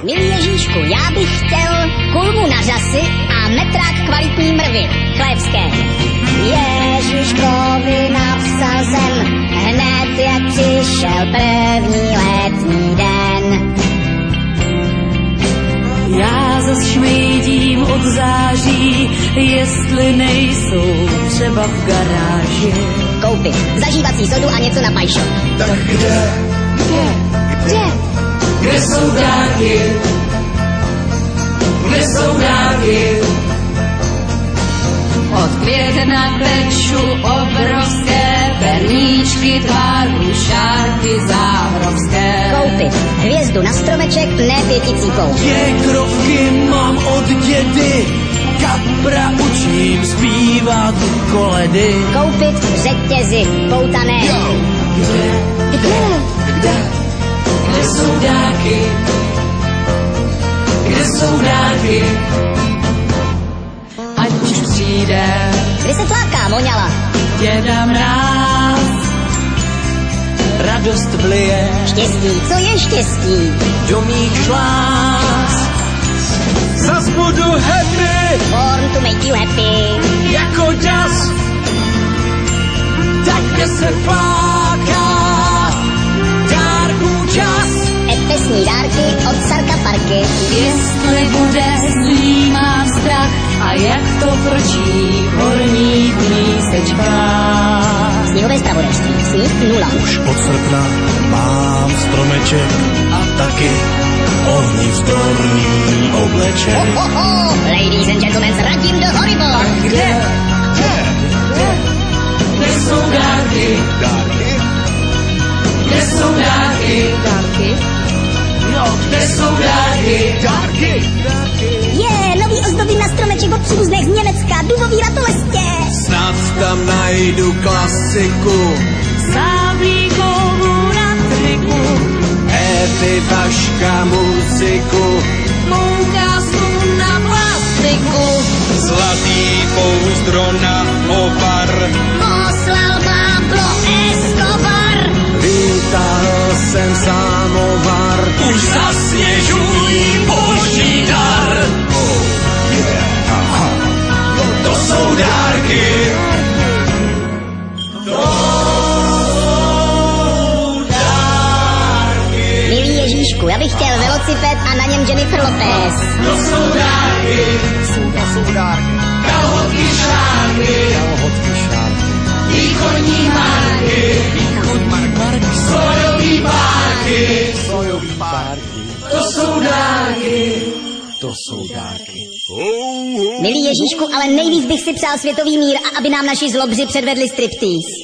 Milý Ježíšku, já bych chtěl kulmu na řasy a metrák kvalitní mrvy. Chlévské. Ježíškovi napsal jsem hned, jak přišel první letní den. Já zas šmejdím od září, jestli nejsou třeba v garáži. Koupit zažívací sodu a něco na pajšo. Tak kde? Kde jsou dárky? Kde jsou dárky? Od května peču obrovské perníčky, tváru šárky záhrovské. Koupit hvězdu na stromeček, ne pěticípou. Krovky mám od dědy, kapra učím zpívat koledy. Koupit řetězy poutané. Kde jsou dárky? Kde jsou dárky? Ať už přijde, Kdy se fláká moňala? Děda Mráz. Radost vlije Štěstí, co je štěstí? do mých žláz. Zas budu happy Born to make you happy. jako jas. Tak kde se fláká dárků čas. Efesní dárky od Sarka Parky. Jestli bude zlý, mám strach, a jak to kročí v horních místečkách. Sněhové zpravodajství. Sníh 0. Už od srpna mám stromeček a taky ohnivzdorný obleček. Ladies and gentlemen, zradím do Horrible. Kde? Kde jsou dárky? Dárky? Kde jsou dárky? Dárky? No, Kde jsou dárky? dárky? Nový ozdoby na stromeček od příbuzných z Německa. Dubový ratolestě. Snad tam najdu klasiku. Sáblíkovou na triku. Ety Vaška muziku. Moukásu na plastiku. Zlatý pouzdro na ovar. Poslal Pablo Escobar. Vytáhl jsem samovar. Už zasněžují boží dar. To jsou dárky. Milý Ježíšku, já bych chtěl velociped a na něm Jennifer Lopez. To jsou dárky. To jsou dárky. Kalhotky šárky. Východní marky. Sojový párky. To jsou dárky. To jsou dárky. Milý Ježíšku, ale nejvíc bych si přál světový mír a aby nám naši zlobři předvedli striptease.